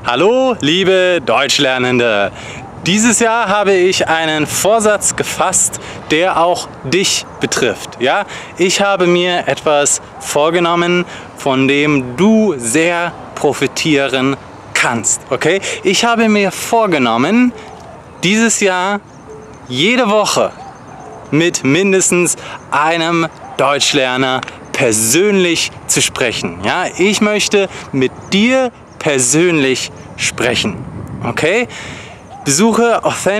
Hallo, liebe Deutschlernende! Dieses Jahr habe ich einen Vorsatz gefasst, der auch dich betrifft. Ja? Ich habe mir etwas vorgenommen, von dem du sehr profitieren kannst. Okay? Ich habe mir vorgenommen, dieses Jahr jede Woche mit mindestens einem Deutschlerner persönlich zu sprechen. Ja? Ich möchte mit dir persönlich sprechen. Okay? Besuche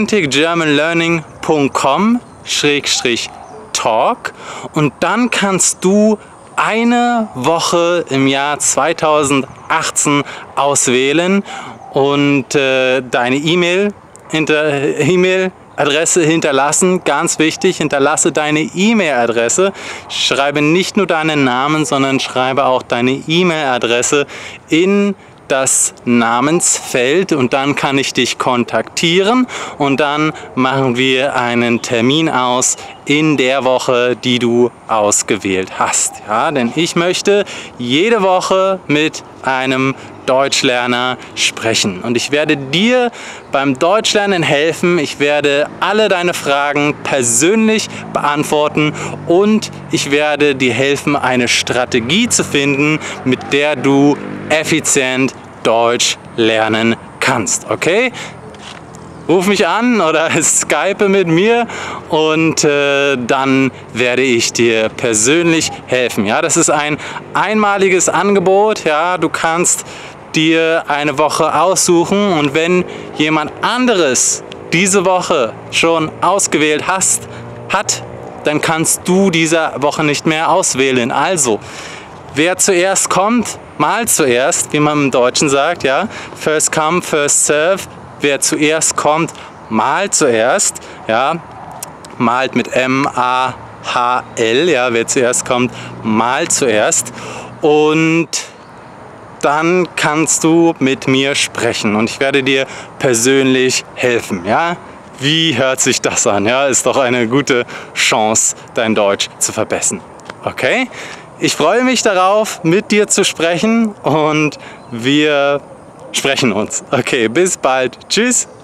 authenticgermanlearning.com/talk und dann kannst du eine Woche im Jahr 2018 auswählen und deine E-Mail-Adresse hinterlassen. Ganz wichtig, hinterlasse deine E-Mail-Adresse. Schreibe nicht nur deinen Namen, sondern schreibe auch deine E-Mail-Adresse in das Namensfeld und dann kann ich dich kontaktieren und dann machen wir einen Termin aus in der Woche, die du ausgewählt hast. Ja, denn ich möchte jede Woche mit einem Deutschlerner sprechen und ich werde dir beim Deutschlernen helfen. Ich werde alle deine Fragen persönlich beantworten und ich werde dir helfen, eine Strategie zu finden, mit der du effizient Deutsch lernen kannst. Okay? Ruf mich an oder Skype mit mir und dann werde ich dir persönlich helfen. Ja, das ist ein einmaliges Angebot. Ja, du kannst dir eine Woche aussuchen und wenn jemand anderes diese Woche schon ausgewählt hat, dann kannst du diese Woche nicht mehr auswählen. Also, wer zuerst kommt, mal zuerst, wie man im Deutschen sagt, ja, first come, first serve. Wer zuerst kommt, mal zuerst, ja, malt mit M-A-H-L, ja, wer zuerst kommt, mal zuerst und dann kannst du mit mir sprechen und ich werde dir persönlich helfen, ja. Wie hört sich das an? Ja, ist doch eine gute Chance, dein Deutsch zu verbessern. Okay? Ich freue mich darauf, mit dir zu sprechen und wir sprechen uns. Okay, bis bald. Tschüss.